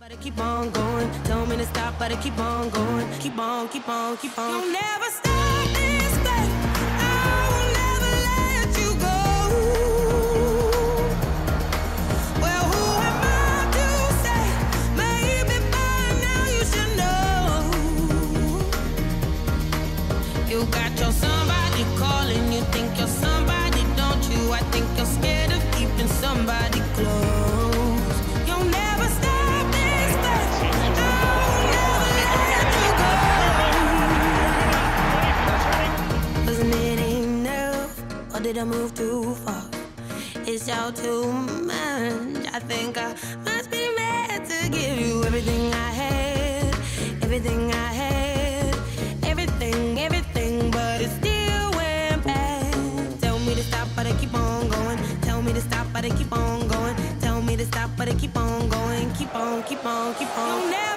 But I keep on going. Tell me to stop, but I keep on going. Keep on, keep on, keep on. You'll never stop this way. I will never let you go. Well, who am I to say? Maybe by now you should know. You got your somebody calling. You think you're somebody, don't you? I think you're scared of keeping somebody close. You'll never stop. Did I move too far? It's all too much. I think I must be mad to give you everything I had, everything I had, everything, everything, but it still went bad. Tell me to stop, but I keep on going. Tell me to stop, but I keep on going. Tell me to stop, but I keep on going. Keep on, keep on, keep on.